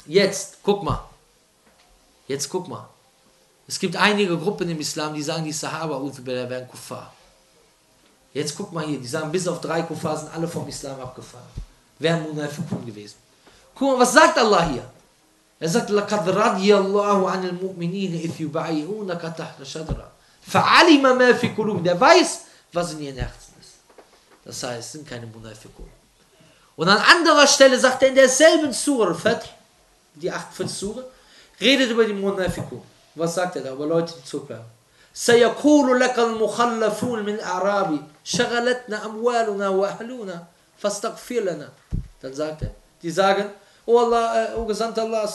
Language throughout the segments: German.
Jetzt, guck mal. Es gibt einige Gruppen im Islam, die sagen, die Sahaba wären Kuffar. Jetzt guck mal hier, die sagen, bis auf 3 Kuffar sind alle vom Islam abgefallen. Wären Munafiqun gewesen. Guck mal, was sagt Allah hier? Er sagt, لَقَدْ رَضِيَ اللَّهُ عَنِ الْمُؤْمِنِينَ إِذْ يُبَايِعُونَكَ تَحْتَ شَجَرَةٍ فَعَلِمَ مَا فِي قُلُوبِهِمْ. Der weiß, was in ihren Herzen ist. Das heißt, es sind keine Munafiqun. Und an anderer Stelle sagt er in derselben Surah, Al-Fath, die 48 Surah, redet über die Munafiqun. Was sagt er da? Über Leute, die zurückbleiben. سَيَقُولُ لَكَ الْمُخَلَّفُونَ مِنْ أَعْرَابِ شَغَلَتْنَا أَمْوَالُنَا وَأَهْلُونَا فَاسْتَغْفِرْ لَنَا. Dann sagt er, die sagen, oh Allah, oh Gesandter Allah,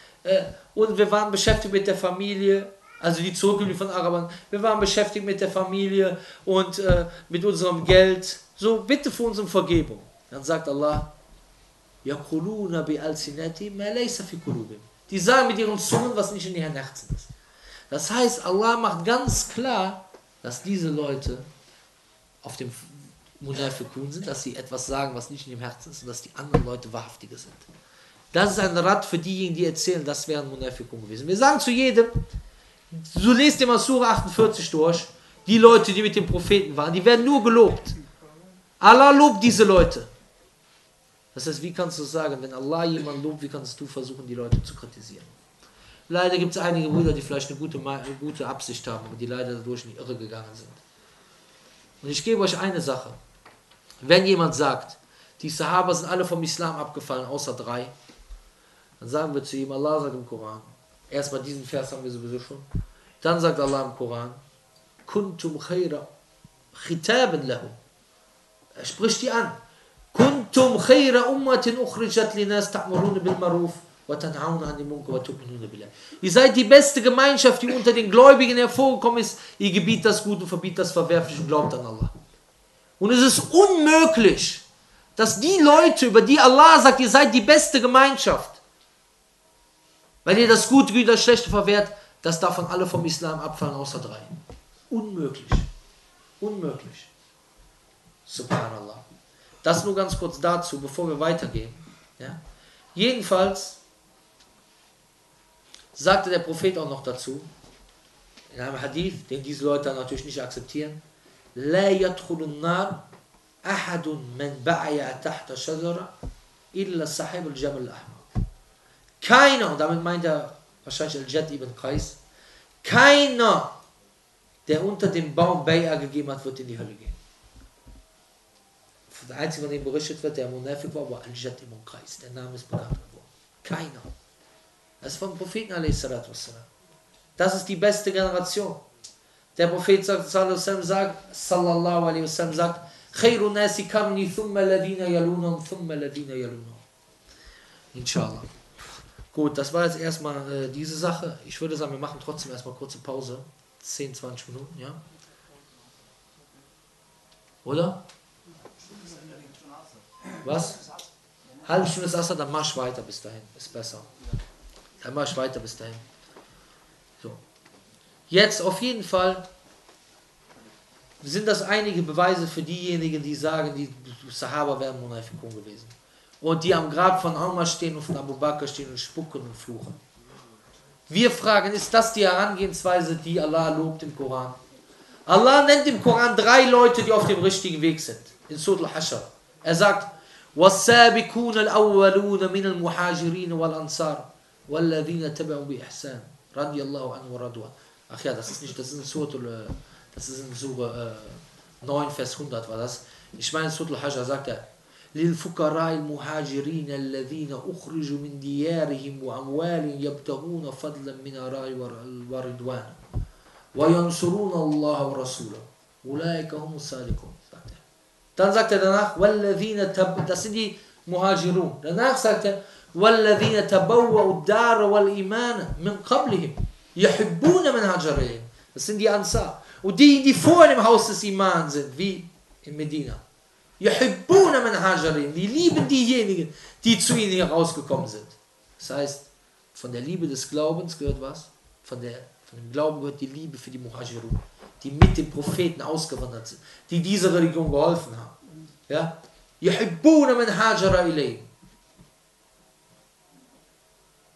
und wir waren beschäftigt mit der Familie, also die zurückgeblieben von Arabern, wir waren beschäftigt mit der Familie und mit unserem Geld, so bitte für uns um Vergebung. Dann sagt Allah, يَقُولُونَ بِأَلْسِنَتِهِمْ مَا لَيْسَ فِي قُلُوبِهِمْ. Die sagen mit ihren Zungen, was nicht in ihren Herzen ist. Das heißt, Allah macht ganz klar, dass diese Leute auf dem Munafiqun sind, dass sie etwas sagen, was nicht in ihrem Herzen ist und dass die anderen Leute wahrhaftige sind. Das ist ein Rat für diejenigen, die erzählen, das wären Munafiqun gewesen. Wir sagen zu jedem, du lest dir mal Surah 48 durch, die Leute, die mit dem Propheten waren, die werden nur gelobt. Allah lobt diese Leute. Das heißt, wie kannst du sagen, wenn Allah jemanden lobt, wie kannst du versuchen, die Leute zu kritisieren? Leider gibt es einige Brüder, die vielleicht eine gute Absicht haben, aber die leider dadurch in die Irre gegangen sind. Und ich gebe euch eine Sache. Wenn jemand sagt, die Sahaba sind alle vom Islam abgefallen, außer 3, dann sagen wir zu ihm, Allah sagt im Koran, erstmal diesen Vers haben wir sowieso schon, dann sagt Allah im Koran, Kuntum khayra khitaban lahum. Er spricht die an. Kuntum khayra ummatin ukhrijat linas ta'muruna bil ma'ruf wa tanhauna 'anil munkar wa tu'minuna billah. Ihr seid die beste Gemeinschaft, die unter den Gläubigen hervorgekommen ist. Ihr gebietet das Gute und verbietet das Verwerfliche und glaubt an Allah. Und es ist unmöglich, dass die Leute, über die Allah sagt, ihr seid die beste Gemeinschaft, weil ihr das Gute gegen das Schlechte verwehrt, dass davon alle vom Islam abfallen, außer 3. Unmöglich. Unmöglich. Subhanallah. Das nur ganz kurz dazu, bevor wir weitergehen. Ja? Jedenfalls sagte der Prophet auch noch dazu, in einem Hadith, den diese Leute natürlich nicht akzeptieren, لا يدخل النار أحد من بايع تحت شجرة إلا صاحب الجمل الأحمر. Keiner, und damit meint er wahrscheinlich Al-Jad ibn Qais, keiner, der unter dem Baum Bay'a gegeben hat, wird in die Hölle gehen. Der einzige, von dem berichtet wird, der Munafiq war Al-Jad ibn Qais. Der Name ist bekannt geworden. Keiner. Das ist vom Propheten a.s. Das ist die beste Generation. Der Prophet sallallahu alaihi wasallam sagt, Khairun nasi karni thumma ladina yalunhum thumma ladina yalunhum. Inshallah. Gut, das war jetzt erstmal diese Sache. Ich würde sagen, wir machen trotzdem erstmal kurze Pause. 10, 20 Minuten, ja? Oder? Was? Halbe Stunde ist Asr, dann marsch weiter bis dahin. Ist besser. Dann marsch weiter bis dahin. So. Jetzt auf jeden Fall sind das einige Beweise für diejenigen, die sagen, die Sahaba wären Munafiqun gewesen. Und die am Grab von Umar stehen und von Abu Bakr stehen und spucken und fluchen. Wir fragen, ist das die Herangehensweise, die Allah lobt im Koran? Allah nennt im Koran 3 Leute, die auf dem richtigen Weg sind. In Surah Al-Hashr. Er sagt, وَالسَّابِقُونَ الْأَوَّلُونَ مِنَ الْمُحَاجِرِينَ وَالْأَنصَارِ وَالَّذِينَ تَبَعُوا بِإِحْسَانٍ رَضِيَ اللَّهُ عَنْهُ وَرَضُوَانْ. Ach ja, das ist nicht, das ist in Surah 9, Vers 100 war das. Ich meine, in Surah Al-Hashr sagt er, للفقراء المهاجرين الذين أخرجوا من ديارهم وأموالهم يبتغون فضلا من الله ورضوانه وينصرون الله ورسوله أولئك هم الصادقون. Dann sagt er danach, das sind die Muhajirun. Danach sagt er, والذين تبوأوا الدار والإيمان من قبلهم يحبون من هاجر إليهم. Das sind die Ansar. Und die vor dem Haus des Iman sind, wie in Medina. يحبون من هاجر إليهم. Die lieben diejenigen, die zu ihnen herausgekommen sind. Das heißt, von der Liebe des Glaubens gehört was? Von dem Glauben gehört die Liebe für die Muhajirun, die mit dem Propheten ausgewandert sind, die dieser Religion geholfen haben. Ja? يحبون من هاجر إليهم.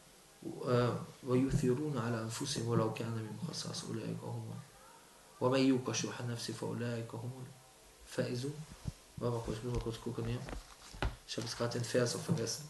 وَيُثِرُونَ عَلَى أَنفُسِهِمْ وَلَوْ كَانَ بِهِمْ خَصَاصَةٌ أُولَئِكَ هُمُ وَمَن يُوقَ شُحَّ نَفْسِهِ فَأُولَئِكَ هُمُ الْفَائِزُونَ. Ich muss mal kurz gucken hier. Ich habe jetzt gerade den Vers auch vergessen.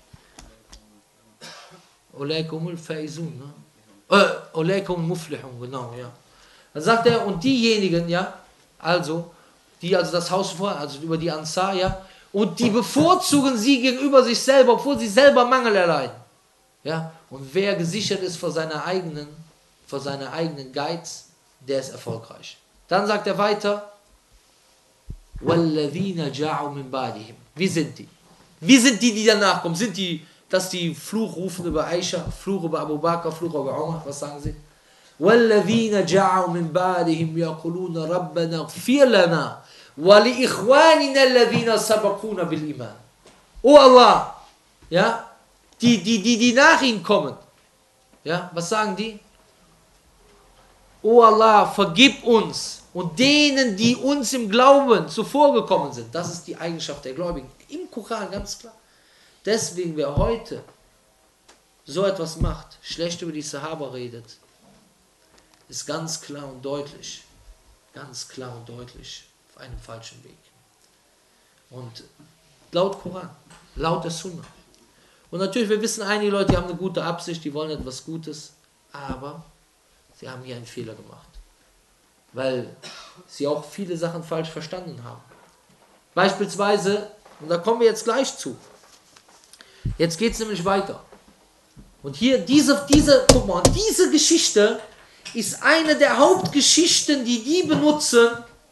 أُولَئِكَ هُمُ الْفَائِزُونَ, ne? أُولَئِكَ هُمُ الْمُفْلِحُونَ, genau, ja. Dann sagt er, und diejenigen, ja, also, die also das Haus vor, also über die Ansar, ja, und die bevorzugen sie gegenüber sich selber, obwohl sie selber Mangel erleiden. Ja, und wer gesichert ist vor seiner eigenen Geiz, der ist erfolgreich. Dann sagt er weiter, وَالَّذِينَ جَاءُوا مِنْ بَعْدِهِمْ. Wie sind die? Wie sind die, die danach kommen? Sind die, dass die Fluch rufen über Aisha, Fluch über Abu Bakr, Fluch über Umar? Was sagen sie? وَالَّذِينَ جَاءُوا مِنْ بَعْدِهِمْ يَقُولُونَ رَبَّنَا اغْفِرْ لَنَا وَلِإِخْوَانِنَا الَّذِينَ سَبَقُونَ بِالْإِيمَانِ. Oh Allah, ja, die nach ihnen kommen. Ja, was sagen die? Oh Allah, vergib uns und denen, die uns im Glauben zuvorgekommen sind. Das ist die Eigenschaft der Gläubigen. Im Koran, ganz klar. Deswegen, wer heute so etwas macht, schlecht über die Sahaba redet, ist ganz klar und deutlich auf einem falschen Weg. Und laut Koran, laut der Sunna. Und natürlich, wir wissen, einige Leute, die haben eine gute Absicht, die wollen etwas Gutes, aber sie haben hier einen Fehler gemacht. Weil sie auch viele Sachen falsch verstanden haben. Beispielsweise, und da kommen wir jetzt gleich zu, jetzt geht es nämlich weiter. Und hier, guck mal, diese Geschichte ist eine der Hauptgeschichten, die benutzen,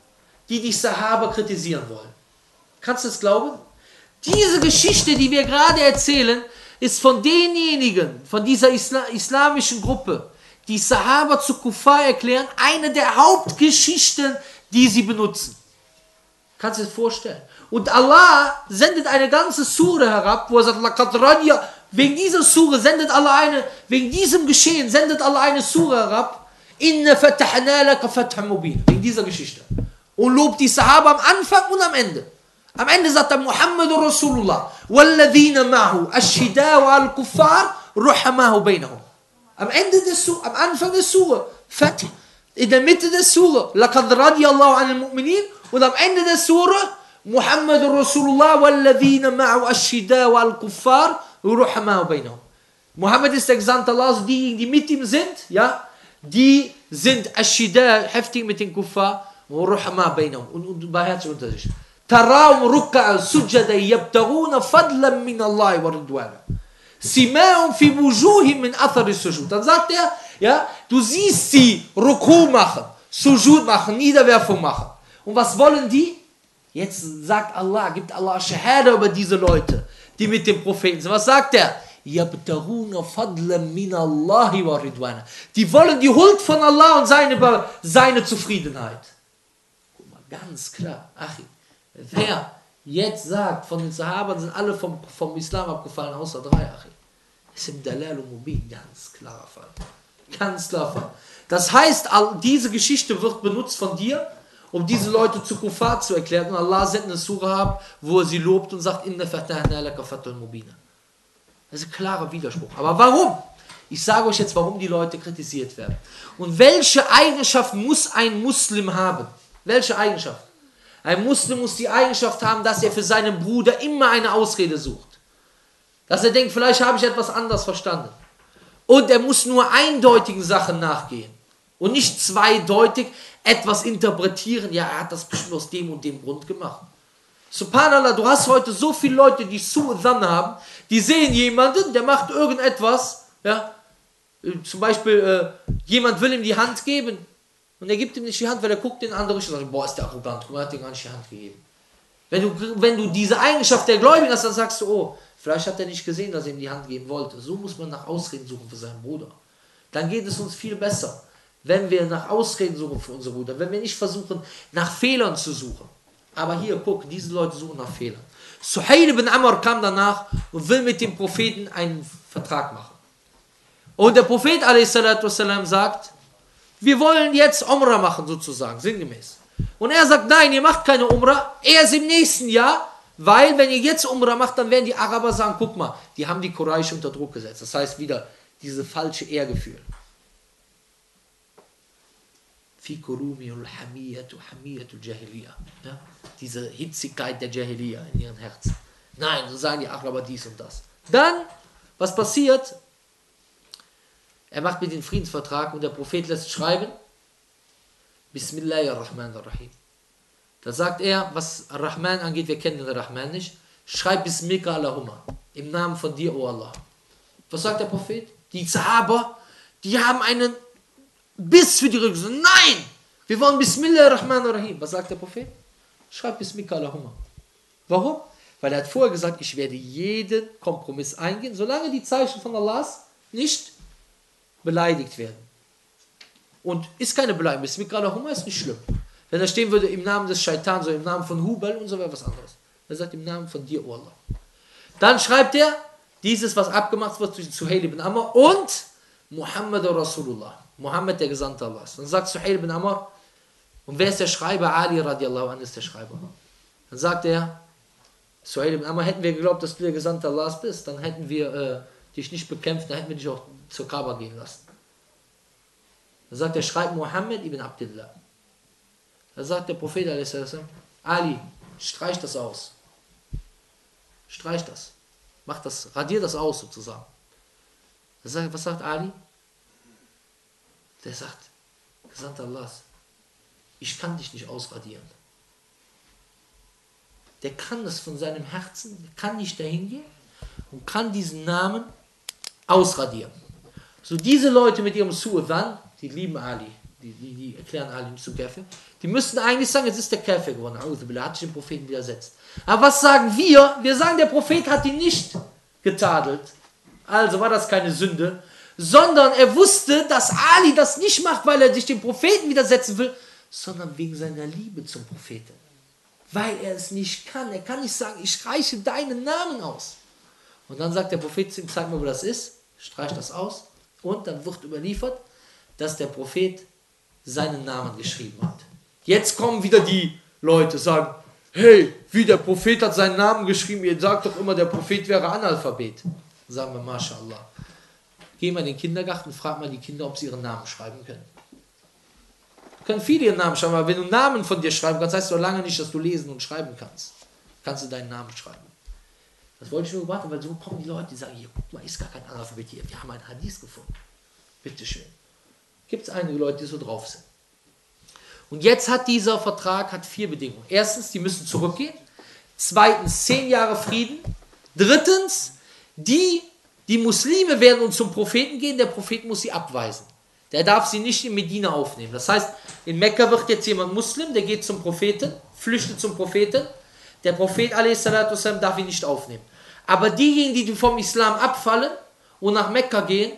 die Sahaba kritisieren wollen. Kannst du es glauben? Diese Geschichte, die wir gerade erzählen, ist von denjenigen, von dieser islamischen Gruppe, die Sahaba zu Kuffar erklären, eine der Hauptgeschichten, die sie benutzen. Kannst du dir das vorstellen? Und Allah sendet eine ganze Sure herab, wo er sagt, wegen dieser Sure sendet Allah wegen diesem Geschehen sendet Allah eine Sure herab, Inna fatahna laka fathan mubin, wegen dieser Geschichte. Und lobt die Sahaba am Anfang und am Ende. Am Ende sagt er, Muhammadur Rasulullah, walladhina ma'hu, ashidau al-kuffar, ruhamahu bainahum. Am Anfang der Sure, Fath, in der Mitte der Sure, laqad radiyallahu anil mu'minin, und am Ende der Sure, Muhammadur Rasulullah, walladhina ma'hu, ashidau al-kuffar, ruhamahu bainahum. Muhammad ist der Gesandte Allah, diejenigen, die mit ihm sind, ja, die sind ashida, heftig mit den Kuffar, und ruhamahu bainahum, und barmherzig unter sich. تراهم ركعا سجدا يبتغون فضلا من الله ورضوانا سماهم في وجوههم من اثر السجود. Dann sagt er, ja, du siehst sie Ruku machen, Sujud machen, Niederwerfung machen. Und was wollen die? Jetzt sagt Allah, gibt Allah Shahada über diese Leute, die mit dem Propheten sind. Was sagt er? يبتغون فضلا من الله ورضوانا. Die wollen die Huld von Allah und seine Zufriedenheit. Guck mal, ganz klar, Achi. Wer jetzt sagt, von den Sahabern sind alle vom Islam abgefallen, außer 3, Achi. Ist im Dalal und Mubin, ganz klarer Fall. Ganz klarer Fall. Das heißt, diese Geschichte wird benutzt von dir, um diese Leute zu Kuffar zu erklären. Und Allah sendet eine Surah ab, wo er sie lobt und sagt, Inna fatahna laka fathan mubina. Das ist ein klarer Widerspruch. Aber warum? Ich sage euch jetzt, warum die Leute kritisiert werden. Und welche Eigenschaft muss ein Muslim haben? Welche Eigenschaft? Ein Muslim muss die Eigenschaft haben, dass er für seinen Bruder immer eine Ausrede sucht. Dass er denkt, vielleicht habe ich etwas anders verstanden. Und er muss nur eindeutigen Sachen nachgehen. Und nicht zweideutig etwas interpretieren. Ja, er hat das bestimmt aus dem und dem Grund gemacht. Subhanallah, du hast heute so viele Leute, die Su'Dhan haben, die sehen jemanden, der macht irgendetwas. Ja, zum Beispiel, jemand will ihm die Hand geben. Und er gibt ihm nicht die Hand, weil er guckt den anderen und sagt, boah, ist der arrogant, er hat dir gar nicht die Hand gegeben. Wenn du diese Eigenschaft der Gläubigen hast, dann sagst du, oh, vielleicht hat er nicht gesehen, dass er ihm die Hand geben wollte. So muss man nach Ausreden suchen für seinen Bruder. Dann geht es uns viel besser, wenn wir nach Ausreden suchen für unseren Bruder, wenn wir nicht versuchen, nach Fehlern zu suchen. Aber hier, guck, diese Leute suchen nach Fehlern. Suhail ibn Amr kam danach und will mit dem Propheten einen Vertrag machen. Und der Prophet a.s. sagt, wir wollen jetzt Umrah machen, sozusagen, sinngemäß. Und er sagt, nein, ihr macht keine Umrah, erst im nächsten Jahr, weil, wenn ihr jetzt Umrah macht, dann werden die Araber sagen, guck mal, die haben die Quraysh unter Druck gesetzt. Das heißt wieder, Diese falsche Ehrgefühl. Fi qulubihim hamiyatu hamiyatu jahiliya. Ja? Diese Hitzigkeit der Jahiliya in ihren Herzen. Nein, so sagen die Araber dies und das. Dann, was passiert? Er macht mit den Friedensvertrag und der Prophet lässt schreiben, Bismillahirrahmanirrahim. Da sagt er, was Rahman angeht, wir kennen den Rahman nicht, schreib Bismika Allahumma, im Namen von dir, O Allah. Was sagt der Prophet? Die Sahaba, die haben einen Biss für die Religion. Nein, wir wollen Bismillahirrahmanirrahim. Was sagt der Prophet? Schreib Bismika Allahumma. Warum? Weil er hat vorher gesagt, ich werde jeden Kompromiss eingehen, solange die Zeichen von Allahs nicht beleidigt werden. Und ist keine Beleidigung. Bismika Allahumma ist nicht schlimm. Wenn da stehen würde, im Namen des Shaitans oder im Namen von Hubal und so wäre was anderes. Er sagt, im Namen von dir, O Allah. Dann schreibt er, dieses, was abgemacht wird zwischen Suhail ibn Amr und Muhammad Rasulullah. Muhammad, der Gesandte Allahs. Dann sagt Suhail ibn Amr, und wer ist der Schreiber? Ali radiallahu anhu ist der Schreiber. Dann sagt er, Suhail ibn Amr, hätten wir geglaubt, dass du der Gesandte Allahs bist, dann hätten wir dich nicht bekämpft, dann hätten wir dich auch zur Kaaba gehen lassen. Dann sagt er, schreibt Muhammad ibn Abdullah. Dann sagt der Prophet, Ali, streich das aus. Streich das. Mach das, radier das aus sozusagen. Was sagt Ali? Der sagt, Gesandter Allahs, ich kann dich nicht ausradieren. Der kann das von seinem Herzen, der kann nicht dahin gehen und kann diesen Namen ausradieren. So diese Leute mit ihrem Su'adhan, die lieben Ali, die erklären Ali zum Kafir, die müssten eigentlich sagen, es ist der Kafir geworden, hat sich dem Propheten widersetzt. Aber was sagen wir? Wir sagen, der Prophet hat ihn nicht getadelt, also war das keine Sünde, sondern er wusste, dass Ali das nicht macht, weil er sich dem Propheten widersetzen will, sondern wegen seiner Liebe zum Propheten. Weil er es nicht kann. Er kann nicht sagen, ich streiche deinen Namen aus. Und dann sagt der Prophet zu ihm, zeig mir, wo das ist, streich das aus. Und dann wird überliefert, dass der Prophet seinen Namen geschrieben hat. Jetzt kommen wieder die Leute, sagen, hey, wie der Prophet hat seinen Namen geschrieben, ihr sagt doch immer, der Prophet wäre Analphabet. Sagen wir, MashaAllah. Geh mal in den Kindergarten, frag mal die Kinder, ob sie ihren Namen schreiben können. Können viele ihren Namen schreiben, aber wenn du einen Namen von dir schreiben kannst, heißt das doch lange nicht, dass du lesen und schreiben kannst. Kannst du deinen Namen schreiben. Das wollte ich nur warten, weil so kommen die Leute, die sagen, hier, guck mal, ist gar kein Analphabet hier. Wir haben einen Hadith gefunden. Bitteschön. Gibt es einige Leute, die so drauf sind. Und jetzt hat dieser Vertrag 4 Bedingungen. Erstens, die müssen zurückgehen. Zweitens, 10 Jahre Frieden. Drittens, die Muslime werden und zum Propheten gehen, der Prophet muss sie abweisen. Der darf sie nicht in Medina aufnehmen. Das heißt, in Mekka wird jetzt jemand Muslim, der geht zum Propheten, flüchtet zum Propheten. Der Prophet a.s. darf ihn nicht aufnehmen. Aber diejenigen, die vom Islam abfallen und nach Mekka gehen,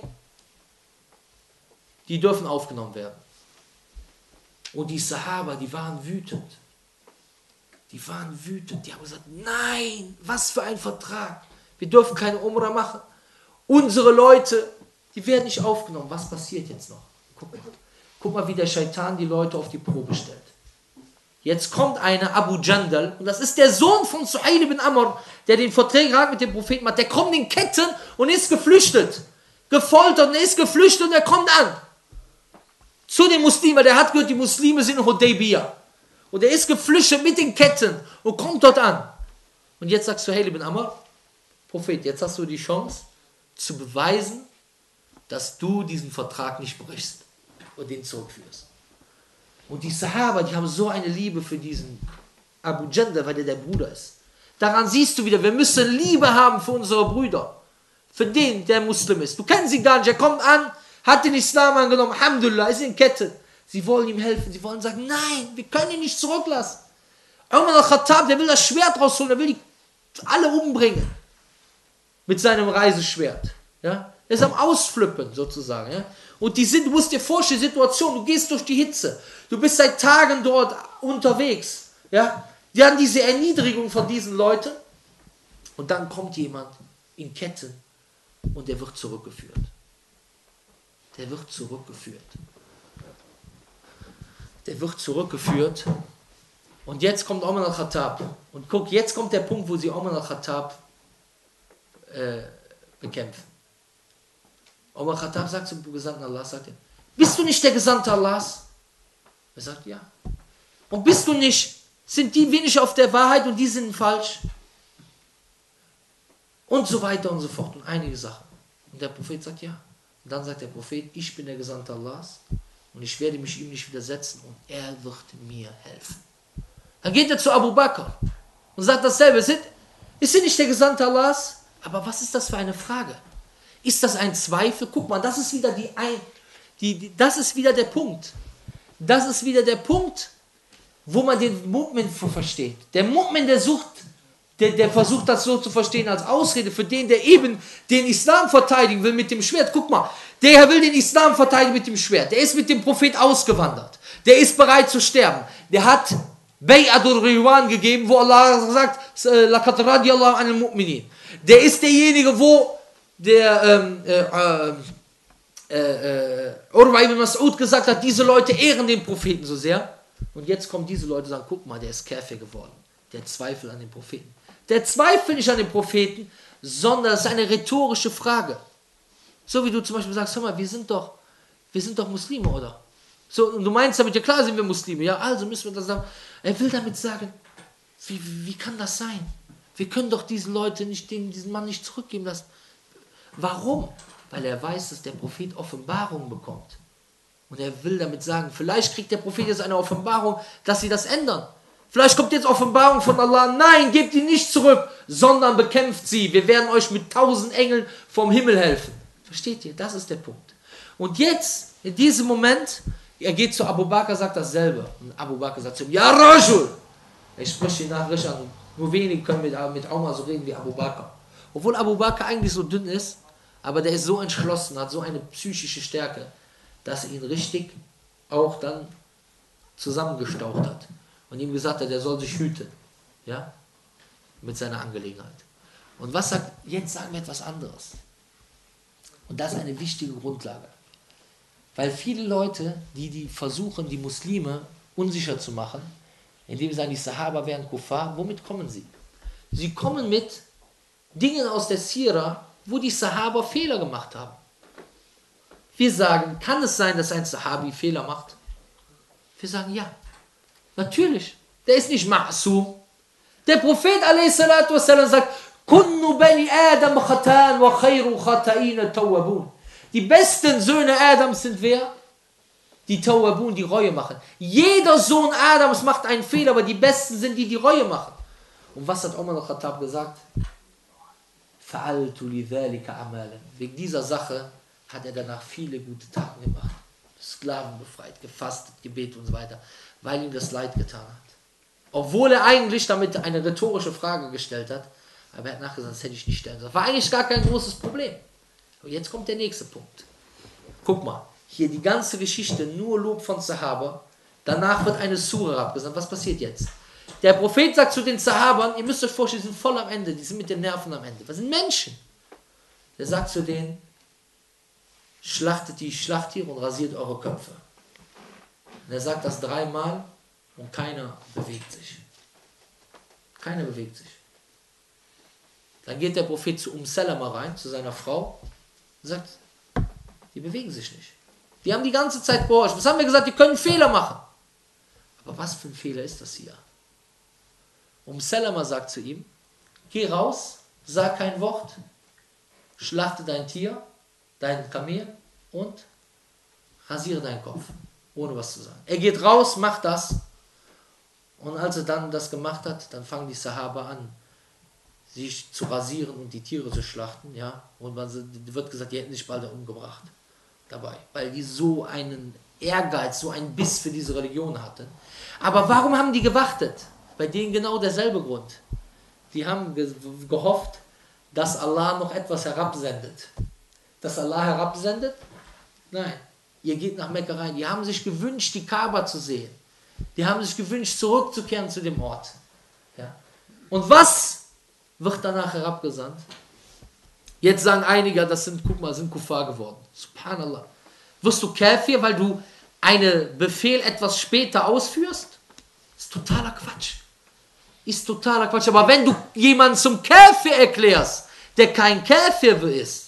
die dürfen aufgenommen werden. Und die Sahaba, die waren wütend. Die waren wütend. Die haben gesagt, nein, was für ein Vertrag. Wir dürfen keine Umrah machen. Unsere Leute, die werden nicht aufgenommen. Was passiert jetzt noch? Guck mal, wie der Scheitan die Leute auf die Probe stellt. Jetzt kommt einer, Abu Jandal, und das ist der Sohn von Suhail ibn Amr, der den Vertrag mit dem Propheten hat. Der kommt in Ketten und ist geflüchtet. Gefoltert und ist geflüchtet und er kommt an. Zu den Muslimen, der hat gehört, die Muslime sind in Hudaybiyah. Und er ist geflüchtet mit den Ketten und kommt dort an. Und jetzt sagt Suhail ibn Amr, Prophet, jetzt hast du die Chance zu beweisen, dass du diesen Vertrag nicht brichst und den zurückführst. Und die Sahaba, die haben so eine Liebe für diesen Abu Jandal, weil der Bruder ist. Daran siehst du wieder, wir müssen Liebe haben für unsere Brüder. Für den, der Muslim ist. Du kennst ihn gar nicht, er kommt an, hat den Islam angenommen, Alhamdulillah, ist in Kette. Sie wollen ihm helfen, sie wollen sagen, nein, wir können ihn nicht zurücklassen. Umar al-Khattab, der will das Schwert rausholen, der will die alle umbringen. Mit seinem Reiseschwert. Ja? Er ist am Ausflippen sozusagen. Ja? Und du musst dir vorstellen, Situation, du gehst durch die Hitze, du bist seit Tagen dort unterwegs. Ja? Die haben diese Erniedrigung von diesen Leuten und dann kommt jemand in Ketten und der wird zurückgeführt. Der wird zurückgeführt. Der wird zurückgeführt und jetzt kommt Umar al-Khattab. Und guck, jetzt kommt der Punkt, wo sie Umar al-Khattab bekämpfen. Omar Khattab sagt zum Gesandten Allah, sagt er, bist du nicht der Gesandte Allahs? Er sagt, ja. Und bist du nicht, sind die wenig auf der Wahrheit und die sind falsch? Und so weiter und so fort und einige Sachen. Und der Prophet sagt, ja. Und dann sagt der Prophet, ich bin der Gesandte Allahs und ich werde mich ihm nicht widersetzen und er wird mir helfen. Dann geht er zu Abu Bakr und sagt dasselbe. Ist sie nicht der Gesandte Allahs? Aber was ist das für eine Frage? Ist das ein Zweifel? Guck mal, das ist wieder das ist wieder der Punkt. Das ist wieder der Punkt, wo man den Mu'min versteht. Der Mu'min, der versucht das so zu verstehen als Ausrede für den, der eben den Islam verteidigen will mit dem Schwert. Guck mal, der will den Islam verteidigen mit dem Schwert. Der ist mit dem Prophet ausgewandert. Der ist bereit zu sterben. Der hat Bay'atul Ridwan gegeben, wo Allah sagt, Laqad radiyallahu anil mu'minin. Der ist derjenige, wo der Urwa ibn Mas'ud gesagt hat, diese Leute ehren den Propheten so sehr. Und jetzt kommen diese Leute und sagen, guck mal, der ist Kafir geworden. Der Zweifel an den Propheten. Der Zweifel nicht an den Propheten, sondern es ist eine rhetorische Frage. So wie du zum Beispiel sagst, hör mal, wir sind doch Muslime, oder? So, und du meinst damit, ja klar sind wir Muslime, ja, also müssen wir das sagen. Er will damit sagen, wie kann das sein? Wir können doch diesen Mann nicht zurückgeben lassen. Warum? Weil er weiß, dass der Prophet Offenbarung bekommt. Und er will damit sagen, vielleicht kriegt der Prophet jetzt eine Offenbarung, dass sie das ändern. Vielleicht kommt jetzt Offenbarung von Allah. Nein, gebt ihn nicht zurück, sondern bekämpft sie. Wir werden euch mit 1000 Engeln vom Himmel helfen. Versteht ihr? Das ist der Punkt. Und jetzt, in diesem Moment, er geht zu Abu Bakr, sagt dasselbe. Und Abu Bakr sagt zu ihm, Ja Rajul! Ich spreche die Nachricht an. Nur wenige können mit Omar so reden wie Abu Bakr. Obwohl Abu Bakr eigentlich so dünn ist, aber der ist so entschlossen, hat so eine psychische Stärke, dass er ihn richtig auch dann zusammengestaucht hat. Und ihm gesagt hat, er soll sich hüten. Ja? Mit seiner Angelegenheit. Und was sagt, jetzt sagen wir etwas anderes. Und das ist eine wichtige Grundlage. Weil viele Leute, die versuchen, die Muslime unsicher zu machen, indem sie sagen, die Sahaba wären Kuffar, womit kommen sie? Sie kommen mit Dingen aus der Sira, wo die Sahaba Fehler gemacht haben. Wir sagen, kann es sein, dass ein Sahabi Fehler macht? Wir sagen, ja. Natürlich. Der ist nicht ma'sum. Der Prophet a.s. sagt, Kullu bani Adam khatan wa khayru khata'ina tawwabun. Die besten Söhne Adams sind wer? Die Tawwabun, die Reue machen. Jeder Sohn Adams macht einen Fehler, aber die besten sind die Reue machen. Und was hat Umar al-Khattab gesagt? Fa'altu li dhalika amalan. Wegen dieser Sache hat er danach viele gute Taten gemacht. Sklaven befreit, gefastet, gebetet und so weiter, weil ihm das Leid getan hat. Obwohl er eigentlich damit eine rhetorische Frage gestellt hat, aber er hat nachgesagt, das hätte ich nicht stellen sollen. War eigentlich gar kein großes Problem. Aber jetzt kommt der nächste Punkt. Guck mal, hier die ganze Geschichte, nur Lob von Sahaba, danach wird eine Sura abgesandt. Was passiert jetzt? Der Prophet sagt zu den Sahabern, ihr müsst euch vorstellen, die sind voll am Ende, die sind mit den Nerven am Ende. Das sind Menschen. Der sagt zu denen, schlachtet die Schlachttiere und rasiert eure Köpfe. Und er sagt das 3-mal und keiner bewegt sich. Keiner bewegt sich. Dann geht der Prophet zu Salama rein, zu seiner Frau, und sagt, die bewegen sich nicht. Die haben die ganze Zeit gehorcht. Was haben wir gesagt? Die können Fehler machen. Aber was für ein Fehler ist das hier? Salama sagt zu ihm, geh raus, sag kein Wort, schlachte dein Tier, dein Kamel und rasiere deinen Kopf, ohne was zu sagen. Er geht raus, macht das. Und als er dann das gemacht hat, dann fangen die Sahaba an, sich zu rasieren und die Tiere zu schlachten. Ja? Und wird gesagt, die hätten sich bald umgebracht dabei, weil die so einen Ehrgeiz, so einen Biss für diese Religion hatten. Aber warum haben die gewartet? Bei denen genau derselbe Grund. Die haben gehofft, dass Allah noch etwas herabsendet. Dass Allah herabsendet? Nein. Ihr geht nach Mekka rein. Die haben sich gewünscht, die Kaaba zu sehen. Die haben sich gewünscht, zurückzukehren zu dem Ort. Ja. Und was wird danach herabgesandt? Jetzt sagen einige, das sind Kuffar geworden. Subhanallah. Wirst du Kafir, weil du einen Befehl etwas später ausführst? Das ist totaler Quatsch. Ist totaler Quatsch. Aber wenn du jemanden zum Kafir erklärst, der kein Kafir ist,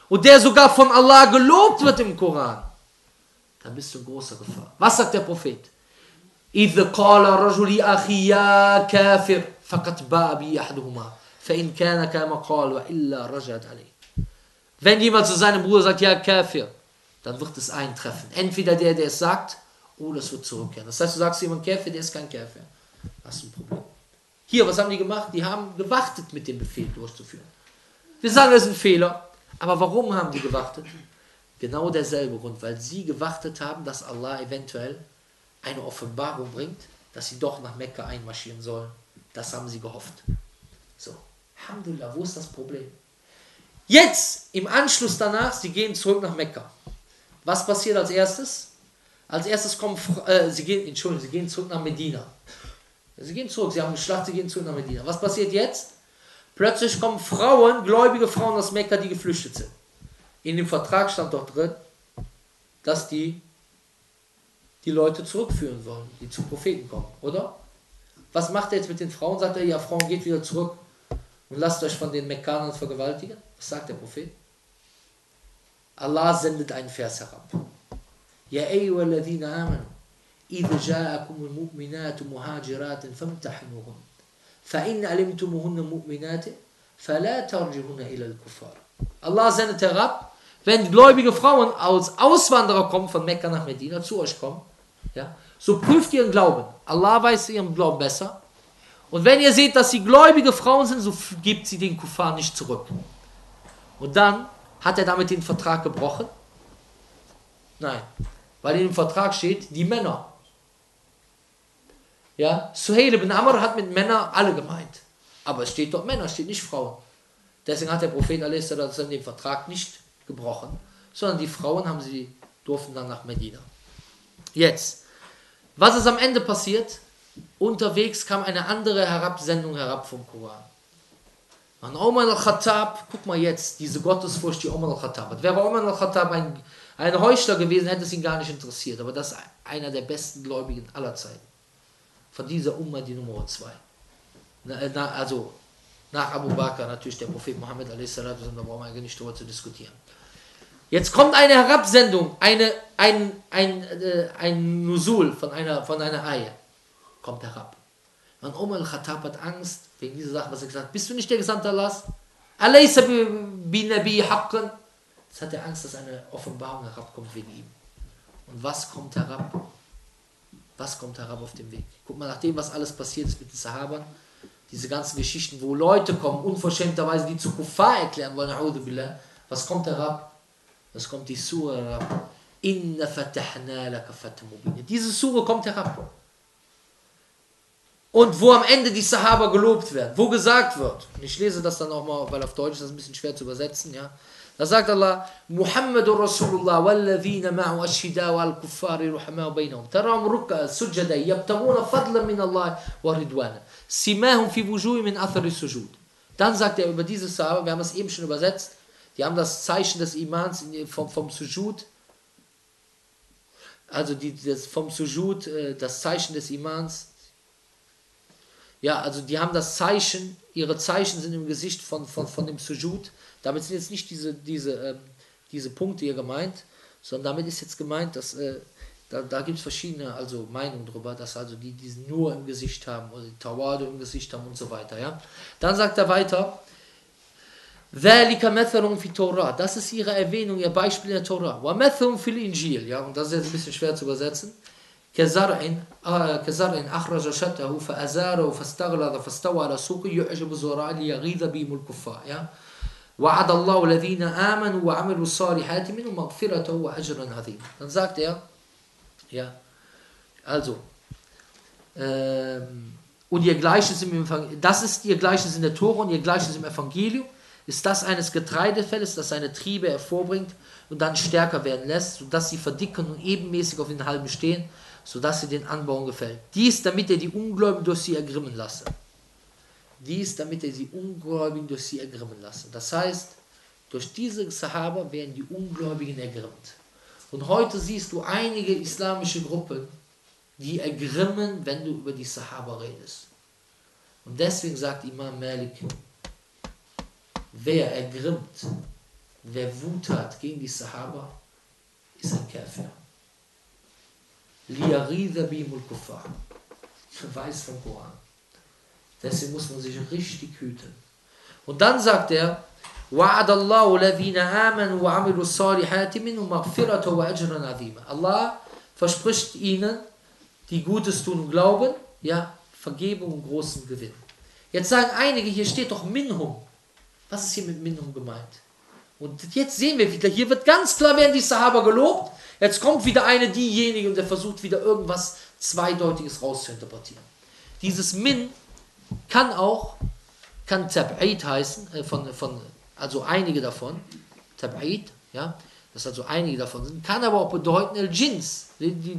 und der sogar von Allah gelobt wird im Koran, dann bist du in großer Gefahr. Was sagt der Prophet? إِذْ قَالَ رَجُلِ أَخِي يَا كَافِرْ فَقَدْ بَاءَ بِي أَحَدُهُمَا فَإِنْ كَانَ كَمَا قَالَ وَإِلَّا رَجَعَتْ عَلَيْهِ. Wenn jemand zu seinem Bruder sagt, ja Kafir, dann wird es eintreffen. Entweder der es sagt, oder es wird zurückkehren. Das heißt, du sagst jemand Kafir, der ist kein Kafir. Das ist ein Problem. Hier, was haben die gemacht? Die haben gewartet, mit dem Befehl durchzuführen. Wir sagen, das ist ein Fehler. Aber warum haben die gewartet? Genau derselbe Grund, weil sie gewartet haben, dass Allah eventuell eine Offenbarung bringt, dass sie doch nach Mekka einmarschieren sollen. Das haben sie gehofft. So, Alhamdulillah, wo ist das Problem? Jetzt, im Anschluss danach, sie gehen zurück nach Mekka. Was passiert als erstes? Als erstes kommen, sie gehen zurück nach Medina. Sie gehen zurück, sie haben geschlachtet, sie gehen zurück nach Medina. Was passiert jetzt? Plötzlich kommen Frauen, gläubige Frauen aus Mekka, die geflüchtet sind. In dem Vertrag stand doch drin, dass die Leute zurückführen wollen, die zu Propheten kommen, oder? Was macht er jetzt mit den Frauen? Sagt er, ja, Frauen, geht wieder zurück und lasst euch von den Mekkanern vergewaltigen. Was sagt der Prophet? Allah sendet einen Vers herab. Ja, ayyuhalladhina amanu, idha ja'akumul mu'minatu muhajiratin famtahinuhun, fa in alimtumuhunna mu'minati, fala tarjihunna ila al-kuffar. Allah sendet herab, wenn gläubige Frauen als Auswanderer kommen, von Mekka nach Medina, zu euch kommen, ja, so prüft ihren Glauben. Allah weiß ihren Glauben besser. Und wenn ihr seht, dass sie gläubige Frauen sind, so gibt sie den Kuffar nicht zurück. Und dann hat er damit den Vertrag gebrochen? Nein, weil in dem Vertrag steht, die Männer. Ja, Suhail ibn Amr hat mit Männern alle gemeint. Aber es steht dort Männer, es steht nicht Frauen. Deswegen hat der Prophet a.s. den Vertrag nicht gebrochen, sondern die Frauen durften dann nach Medina. Jetzt, was ist am Ende passiert? Unterwegs kam eine andere Herabsendung herab vom Koran. An Umar al-Khattab, guck mal jetzt, diese Gottesfurcht, die Umar al-Khattab hat. Wäre Umar al-Khattab ein Heuchler gewesen, hätte es ihn gar nicht interessiert. Aber das ist einer der besten Gläubigen aller Zeiten. Von dieser Umma die Nummer 2. Also nach Abu Bakr natürlich der Prophet Muhammad a.s., da brauchen wir eigentlich nicht darüber zu diskutieren. Jetzt kommt eine Herabsendung, ein Nusul von einer Ayah, kommt herab. Und Umar al-Khattab hat Angst wegen dieser Sache, was er gesagt hat. Bist du nicht der Gesandte Allahs? Alaysa bi nabi haqqan? Jetzt hat er Angst, dass eine Offenbarung herabkommt wegen ihm. Und was kommt herab? Was kommt herab auf dem Weg? Guck mal, nach dem, was alles passiert ist mit den Sahabern, diese ganzen Geschichten, wo Leute kommen, unverschämterweise, die zu Kuffar erklären wollen, a'udhu billah, was kommt herab? Es kommt die Sura herab. Inna fatahna laka fathan mubina. Diese Sura kommt herab. Und wo am Ende die Sahaba gelobt werden, wo gesagt wird, und ich lese das dann auch mal, weil auf Deutsch ist das ein bisschen schwer zu übersetzen, ja. Da sagt Allah, Muhammadur Rasulullah walladhina ma'u ashhidau al kuffari ruhamau bainahum tarahum ruk'a sujada yabtaghuna fadlan min Allah wa ridwana simahum fi wujuhihim min athari sujud. Dann sagt er über diese Sahaba, wir haben es eben schon übersetzt, die haben das Zeichen des Imans vom Sujud, also vom Sujud, das Zeichen des Imans. Ja, also die haben das Zeichen, ihre Zeichen sind im Gesicht von dem Sujud. Damit sind jetzt nicht diese Punkte hier gemeint, sondern damit ist jetzt gemeint, dass da gibt es verschiedene Meinungen drüber, dass die nur im Gesicht haben oder die Tawadu im Gesicht haben und so weiter. Ja? Dann sagt er weiter, das ist ihre Erwähnung, ihr Beispiel in der Torah. Ja, und das ist jetzt ein bisschen schwer zu übersetzen. كزرع أخرج شطه فأزاره فاستغلظ فاستوى على سوقه يعجب الزراع ليغيظ بهم الكفار. Ja? وعد الله الذين آمنوا وعملوا الصالحات منهم مغفرة وأجرا عظيما. Dann sagt er, ja, und ihr Gleiches das ist ihr Gleiches in der Tora und ihr Gleiches im Evangelium, ist das eines Getreidefeldes, das seine Triebe hervorbringt und dann stärker werden lässt, sodass sie verdicken und ebenmäßig auf den Halben stehen, sodass sie den Anbauern gefällt. Dies, damit er die Ungläubigen durch sie ergrimmen lasse. Das heißt, durch diese Sahaba werden die Ungläubigen ergrimmt. Und heute siehst du einige islamische Gruppen, die ergrimmen, wenn du über die Sahaba redest. Und deswegen sagt Imam Malik, wer ergrimmt, wer Wut hat gegen die Sahaba, ist ein Kafir. Liyarida bimul kuffar. Verweis vom Koran. Deswegen muss man sich richtig hüten. Und dann sagt er, وَعَدَ اللَّهُ الَّذِينَ آمَنُوا وَعَمِلُوا الصَّالِحَاتِ مِنْهُمْ مَغْفِرَةً وَأَجْرًا عَظِيمًا. Allah verspricht ihnen, die Gutes tun und glauben, ja, Vergebung und großen Gewinn. Jetzt sagen einige, hier steht doch Minhum. Was ist hier mit Minhum gemeint? Und jetzt sehen wir wieder, hier wird ganz klar, werden die Sahaba gelobt. Jetzt kommt wieder diejenige und der versucht wieder irgendwas Zweideutiges rauszuinterpretieren. Dieses Min kann Tab'id heißen, also einige davon, Tab'id, ja, das also einige davon sind, kann aber auch bedeuten Al-Jins,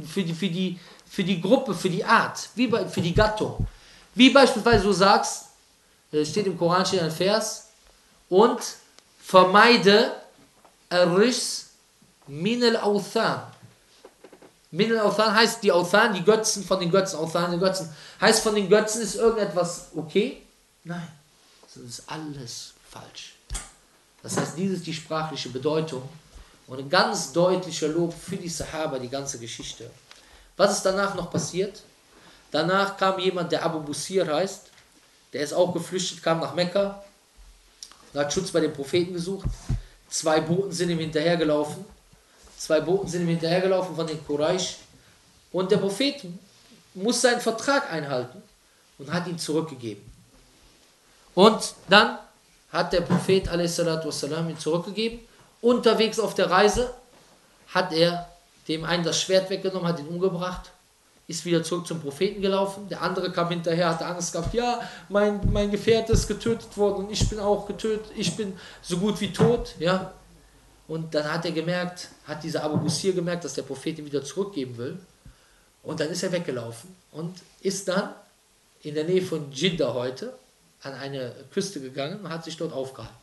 für die Gruppe, für die Art, für die Gattung. Wie beispielsweise du sagst, steht im Koran, steht ein Vers, und vermeide Ar-Rijs min al-Awthan. Min al-Awthan heißt die Awthan, die Götzen von den Götzen, Awthan, die Götzen. Heißt von den Götzen ist irgendetwas okay? Nein, das ist alles falsch. Das heißt, dies ist die sprachliche Bedeutung und ein ganz deutlicher Lob für die Sahaba, die ganze Geschichte. Was ist danach noch passiert? Danach kam jemand, der Abu Busir heißt, der ist auch geflüchtet, kam nach Mekka und hat Schutz bei den Propheten gesucht. 2 Boten sind ihm hinterhergelaufen. 2 Boten sind ihm hinterhergelaufen von den Quraysh. Und der Prophet muss seinen Vertrag einhalten und hat ihn zurückgegeben. Und dann hat der Prophet a.s. ihn zurückgegeben. Unterwegs auf der Reise hat er dem einen das Schwert weggenommen, hat ihn umgebracht, ist wieder zurück zum Propheten gelaufen. Der andere kam hinterher, hatte Angst gehabt, ja, mein Gefährte ist getötet worden und ich bin auch getötet, ich bin so gut wie tot, ja. Und dann hat dieser Abu Busir gemerkt, dass der Prophet ihn wieder zurückgeben will. Und dann ist er weggelaufen und ist dann in der Nähe von Jeddah heute an eine Küste gegangen und hat sich dort aufgehalten.